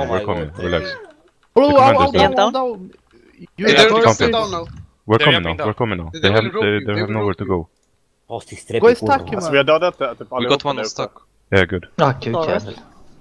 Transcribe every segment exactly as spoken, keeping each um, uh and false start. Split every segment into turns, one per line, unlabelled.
coming,
Oh
we're
my
coming.
God.
Relax.
Bro,
The
I'm
commanders
down,
down.
I'm down. You
Hey,
Yeah,
they're
come
gonna
here.
stay down now.
We're
They're
coming
jumping
now,
down.
we're coming now.
They
They
will
have,
rope
they,
you,
they
they
have
will
nowhere
rope
to
you.
go.
Gå i stack,
Alltså vi har
man.
dödat det, typ
We
allihopa
got one
där
on
uppe.
stock.
Yeah, good.
Ah, kukjävel.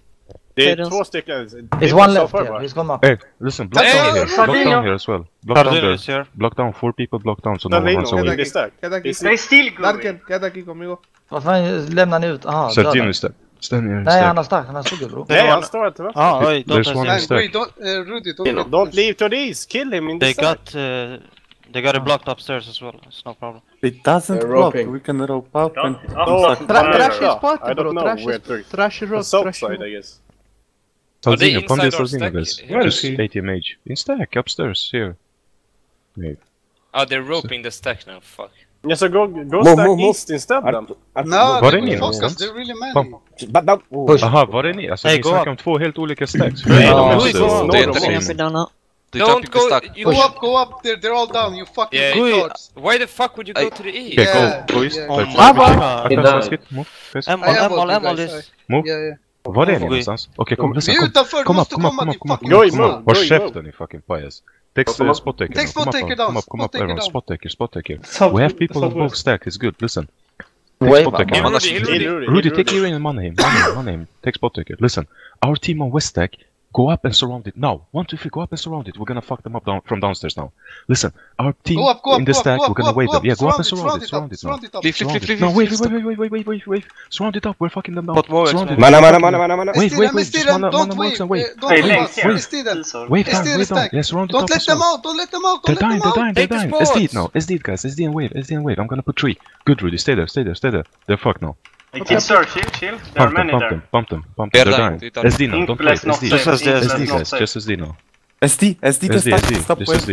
Det är
Okej,
två
då.
stycken.
There's one left here. He's gone up.
Hey, listen, block
Hey,
down here. Block
Sardinio.
down here as well. Block down
Sardinio
there.
is here.
Block down, four people block down so no one
Sardinio,
runs
get
away.
aquí, stack.
Quédate aquí.
Is
They still going.
Darken, quédate aquí conmigo.
Vad fan lämnar ni ut? Aha,
Sardinio
döda.
is stack. Stand here and
Nej, han
stack.
har stark. Han har suger bro.
Nej, han står inte va?
Ah, wait, don't
There's one
touch
in
him.
stack.
Wait, don't, uh, Rudy, don't get
Don't
pushed.
leave to these. Kill him in the
They
stack.
got, uh, they got it blocked upstairs as well. It's no problem.
It doesn't
They're
block.
roping.
We can rope up and
No,
Tra- Trash is
I
spotted
don't
bro.
know
Trash
where
is
to.
Trash is
The
road.
south
Trash
side,
is
I guess.
Are they
Sardinio, come
inside
this
or
Sardinio
stack?
guys.
Where
Just A T M H. In stack, upstairs, here. Maybe.
Oh, they're roping the stack now. Fuck.
Yeah, so go, go
Move,
stack
move, move.
east instead then.
No,
Var
they
är ni
will focus.
någonstans?
They're really many.
Pump.
Push.
Aha, var är ni? Alltså
Hey,
ni
go
snackar
up.
om två helt olika stacks.
Ja,
de
who
måste-
is
this?
de
No,
är
no,
inte
no.
Coming
same.
up down now.
Don't go. You
Go
go
up, go up. They're, they're all down. You fucking
Yeah.
retards.
Why the fuck would you go to the east?
Okay,
Yeah,
go, go east.
yeah.
Like,
Ah,
I
va?
can fast it. Move. Fast.
Emal,
I have
Emal,
all you
Emal
guys,
is...
Move.
Yeah, yeah.
Var är ni
Oj.
någonstans? Okej, kom,
Vi
lyssna.
är
Kom,
utanför, du
kom
måste
up, kom up,
komma
kom
din
up, kom up.
fucking
Go,
Kom
go,
up. Var
go, go.
käften din fucking pajas. Take
Come
uh,
up.
spot taker.
Take
now.
spot
Come
taker
up,
down,
come up, come
spot
up,
taker
everyone.
down.
Spot taker, spot taker.
South-
We have people on both
southwest.
stack. It's good. Listen. Take
Wave
spot
up.
taker.
Hey, Rudy, hey,
Hey,
Rudy.
Rudy,
Rudy,
hey,
take Irene and money him. Money him, money him. Take spot taker. Listen, our team on West stack, go up and surround it now. One, two, three, go up and surround it. We're gonna fuck them up down from downstairs now. Listen, our team
Go up, go up,
in the
go up,
stack,
go up,
we're
go
gonna
up,
wave
go
them.
up.
Yeah, go up and
Surround
surround
it,
it,
surround
surround
it
it
up,
now.
surround it up.
Surround it. No, wait, wait, wait, wait, wait, wait, wait, wait. Surround it up. We're fucking them down.
But wall is
Surround it.
moving.
Mana, mana, mana, mana, mana.
Wait,
Stay
wait,
them,
wait.
stay
Just
them,
mana,
don't
mana
wave.
works and wait.
eh, Don't
Hey,
wave
Link,
us.
here.
Stay them.
Wave
Stay
down,
in the
wave down.
stack.
Yeah, surround it
Don't
up
let
as
them
well.
out, don't let them out,
They're
don't let
dying,
them
they're
out.
dying, they're
Take the
dying. S D it
spots.
now. S D it, guys. S D and wave. S D and wave. I'm gonna put three. Good, Rudy. Stay there, stay there, stay there. They're fucked now.
Hey, keep search, chill, chill. There are
Pump them,
many
pump
there.
them, pump them, pump
They're
them. They're
dying,
dying.
they're dying.
S D now, don't wait.
Inkbless not
S D.
safe.
Just SD,
S D,
Inkbless not
guys.
safe.
Just S D now.
S D, S D, the
S D,
stack.
S D.
Stop
Just
wave.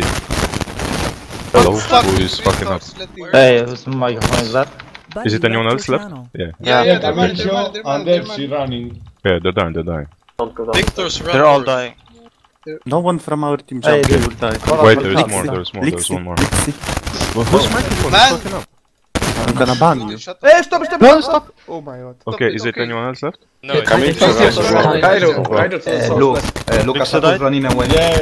S D. Hello, who is fucking up?
Hey, whose microphone is that?
Is it anyone else left? Yeah.
Yeah, yeah, they're many, they're many, they're many, they're many.
Yeah, they're dying, they're dying.
Don't go down.
Victor's
They're all dying.
No one from our team
Hey,
jumped. They
dude.
will die.
Kolla
Wait,
på
there is
taxi.
more, there is more, there is
Lixi,
one more.
Lixi.
Well, whose microphone
Man.
is fucking up?
I'm gonna ban you.
Shut
Hey, stop, stop, stop, stop. Oh my god.
Okay, is it
okay.
anyone else left?
No, it's
Come in.
Kaido,
Luuk,
Lucas
Should I?
running away.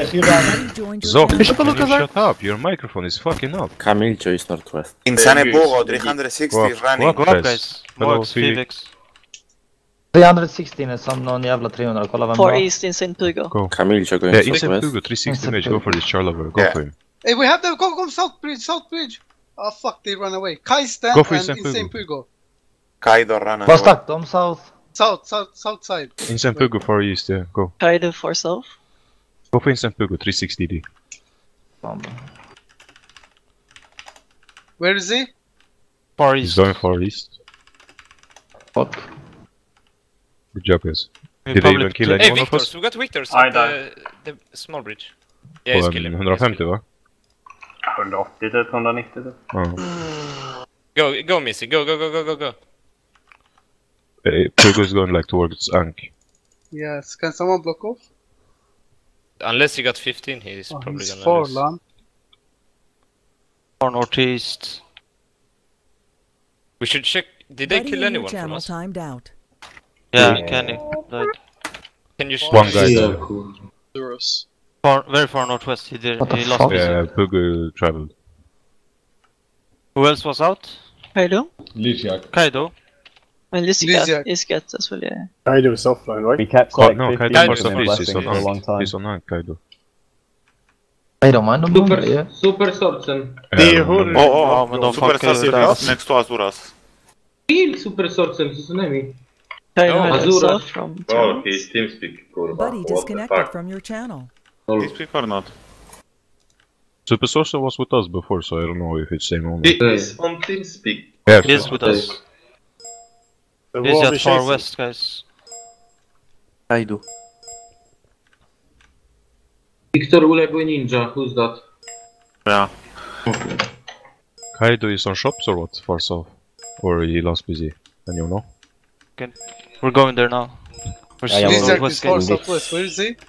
Zok, can you shut up? Your microphone is fucking up.
Camilcho is northwest.
Insane
Pogo, three sixty
Go
is
up,
running.
go
Go
up,
up,
guys.
guys.
Hello,
Morgs,
Phoebe.
Phoenix.
tre sexton är som någon jävla trehundra. Kolla vem
Far
var.
east in Saint Pugo.
Go.
Camilcho going
Yeah, inside
southwest.
Pugo, three sixty mage. Go for this Charlover. Go
Yeah.
for him.
Hey, we have them. Go, go, South Bridge, South Bridge. Oh fuck, they run away. Kaisten
Go for
and
Insane
Insane
Pugo.
Pugo.
Kaido run
Vad
away.
stack de? South?
South, south, south side.
Inside Pugo far east, yeah. Go.
Kaido for south.
Go for inside Pugo, three sixty D.
Fan.
Where is he?
Far
He's
east.
going far east.
Fuck.
Good job, guys.
We
Did they
probably
even kill
take-
Hey,
anyone of
Victors,
us?
we got Victors
I
at the, the small bridge. Yeah, he's
På
killing.
en hundrafemtio va?
hundraåttio typ, hundranittio typ.
Ja.
Go, go Missy, go, go, go, go, go, go.
Eh, Pugo is going like towards Ank.
Yes. Can someone block off?
Unless you got fifteen, he's
Oh,
probably
he's
gonna
far,
lose.
Lan.
Far northeast.
We should check. Did they kill anyone from us?
Timed out.
Yeah, Kenny died.
Can you?
One guy there.
Euros.
Far, very far northwest. He did.
What the
He lost
fuck?
vision.
Yeah, Pugo traveled.
Who else was out?
Kaido.
Kaido.
And Lysicat.
Lysiak.
Lysicat as well, yeah.
Kaido is offline, right?
We kept
Oh,
like
no,
fifty
Kaido
Kaido's
for some
fine.
reason. He's on
for a long
Ank.
time.
He's on Ank, Kaido.
I don't mind them. Super, yeah.
Super Sortsen.
Det är
Um,
hur...
Oh, oh, men de fuckade där.
Next to Azuras.
Real Super Sortsen, Tsunami.
Kaido
Oh,
headed
Azura.
south from Toronto.
TeamSpeak, kurwa.
Buddy disconnected from your channel.
TeamSpeak or not?
Super Sorcerer was with us before, so I don't know if it's same owner.
Is on TeamSpeak.
Yeah,
He is with us.
So
He's
who are we
at far
chasing?
west, guys.
Kaido.
Victor Uleboy Ninja, who's that?
Yeah.
Kaido is on shops or what? Far south? Or he lost busy? And you know?
We're going there now. We're
Yeah, yeah,
still
Lysiak
northwest,
is far
guys.
southwest. Where is he?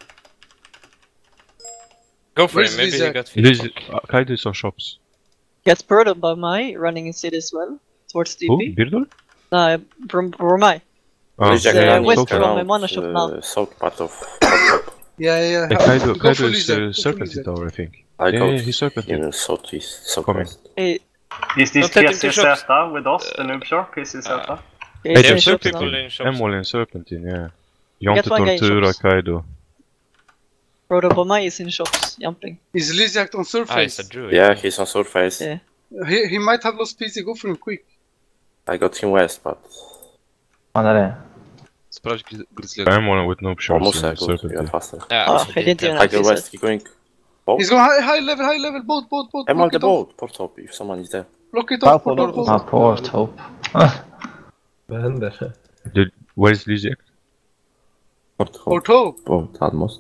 Go for
Where's
him. Maybe he
Lysiak?
got fifteen.
This, uh, Kaido is on shops.
Gets Birdo by my running in city as well. Towards
Who?
D P.
Birdor?
No, from Romai.
Ah,
Lysiak
yeah,
runs
west from
around,
Mana shop now.
uh, south part of...
Yeah, yeah.
Hey,
How-
Kaido,
go
Kaido
for
is
Lysiak,
uh,
go for
Serpentine
Lysiak.
Tower, I think.
I
Yeah,
got
yeah, he's Serpentine.
in southeast,
Coming.
southwest.
Hey,
Is this
Don't let him
T
to
S Z
shops.
with us, the noob shark? Is it Z?
Uh,
Hey,
hey,
there's
shops
Serpentine.
now.
People in shops.
Emol and Serpentine, yeah. Jonte
Get one guy in
Tortura
shops.
Kaido.
Roto Bomai is in shops, jumping.
Is Lizak on
Ah,
surface?
it's a druid.
Yeah, he's on surface.
Yeah.
He, he might have lost P C, go for him quick.
I got him west, but...
Han är det.
Sprawdź gry- Grizzly.
I'm one with no
Oh,
shots
Musa,
in
good.
serpent.
You are faster.
Yeah,
Ah,
so
he didn't
they
even
I
have
go
his
west, keep going. Boat?
He's going high, high level, high level, boat, boat, boat.
I'm on
Block
the
it off.
boat, port top, if someone is there.
Block it off, block it
Ja,
off.
port hope.
Vad händer?
Did, where's Lizak?
Port top.
Port hope.
Boat, almost.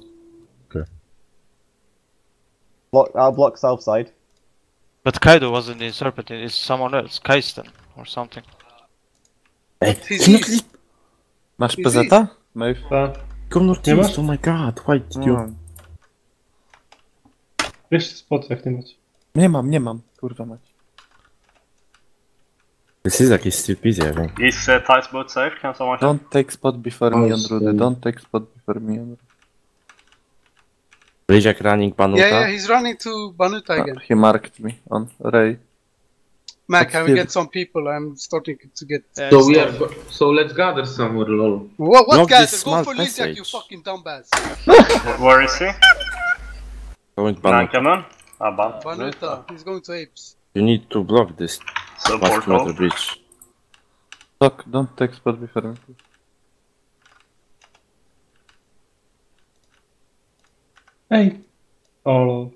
Block, I'll block south side.
But Kaido wasn't in Serpentine, it's someone else, Kaisten or something.
He's east.
Masz
He's
P Z? Move.
Go northeast, oh my god, why did you...
No.
Wiesz spot jak nie macie.
Nie mam, nie mam. Kurwa mać.
This is like he's still busy, I think.
Is uh, Ty's boat safe? Can someone check?
Don't take spot before me on Rudy. Don't take spot before me on Rudy.
Rijak running Banuta.
Yeah, yeah, he's running to Banuta again.
He marked me on Ray.
Mac,
But
can we
still-
get some people? I'm starting to get. Uh,
So we are.
stuff.
Go- so let's gather somewhere, lol.
What, what
Not
guys?
this
Go
small
for Lizak, you
passage.
fucking dumbass.
Wh- Where is he?
Going Banuta.
Nankamun? Ah, Ban.
Banuta, he's going to Apes.
You need to block this
So
one
port
kilometer
top.
bridge.
Look, don't take spot before me.
Hey! Oh,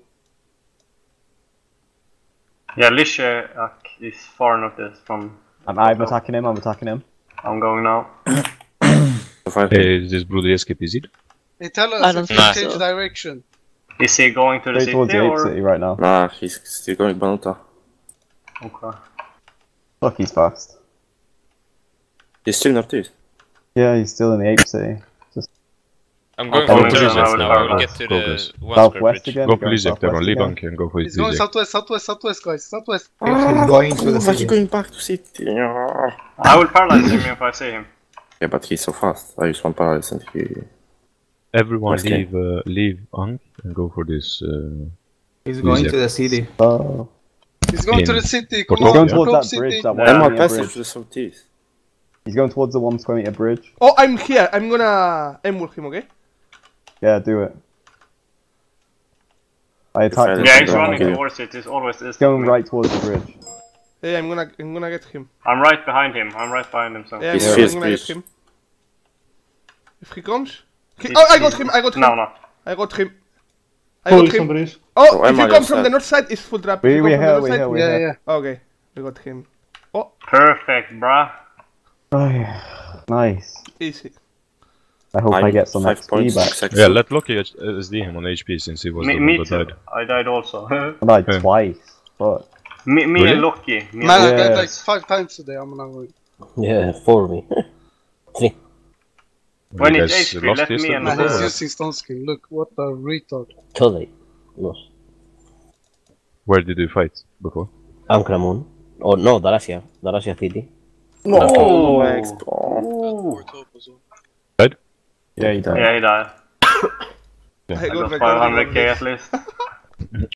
Yeah, Lishak is far enough this from...
I'm, I'm attacking him, I'm attacking him.
I'm going now.
Hey, is this Broody escape easy?
They tell
I
us
don't
if we
think
change
so.
direction.
Is he going to the
Straight
city
towards the Ape
or...?
City right now.
Nah, he's still going Banuta.
Okay.
Fuck, he's fast.
He's still northeast.
Yeah, he's still in the Ape City. Just
I'm going
I'll
for
go
the
to
Lizak
the-
now.
I'll
We'll
go-
get to
go
the
guys.
one square
southwest
bridge.
again.
Go
He's
for
going
Lizak, everyone.
southwest
Leave
again.
Anki and go for
He's going
Lizak.
southwest, southwest, southwest, guys. Southwest.
he's going to the
Why is he
city.
going back to city? Yeah.
I will paralyze him if I see him.
Yeah, but he's so fast. I use one paralysis and he...
Everyone
West
leave, uh, leave Anki and go for this. Uh,
He's going
Lizak.
to the city.
Oh.
He's going to
In
the city.
Port
Come
He's
on,
going
Yeah.
towards
Hope
that
City.
bridge, that one
One more
square
passage
bridge.
to the southeast.
He's going towards the one square meter bridge.
Oh, I'm here. I'm gonna aim with him, okay?
Yeah, do it. I attacked him.
Yeah,
from
he's
the
running
wrong
towards it. He's always east.
He's going right towards the bridge.
Yeah, I'm gonna, I'm gonna get him.
I'm right behind him. I'm right behind him. So.
Yeah,
He's
I'm,
fierce,
I'm gonna get
please.
him. If he comes, he,
He's-
oh, I got
he's-
him. I got him.
No, no.
I got him. I
Pull
got him.
somebody.
Oh,
Oh,
if
am
he
I
comes from
outside?
the north side, it's full trap.
We-
If he
we
comes from
here,
the
we
north
here,
side,
we
Yeah,
here.
yeah.
okay, we got him.
Perfect, bruh.
Oh, yeah. Nice.
Easy.
I hope I, get some
five
X P
points,
back.
six X P.
yeah, let Loki H- S D him on H P since he was
Me,
the
me
one
too.
that died.
I died also.
I died
Yeah.
twice. But
me me
Really?
and Loki. Me
Man,
and
I died
Yeah.
like five times today. I'm not going.
Yeah, four me. Three.
When
You
it's
guys
H P,
lost
let me
yesterday
and
Man,
before,
he's
or-
using stone skin. Look, what a retard.
Totally. Lost.
Where did you fight before?
Ankramun. Oh no, Dalasia. Dalasia City.
No!
Oh.
Died?
yeah, he died.
Yeah, he died.
I
I
got
got
recording
five hundred
on
K
this.
at least.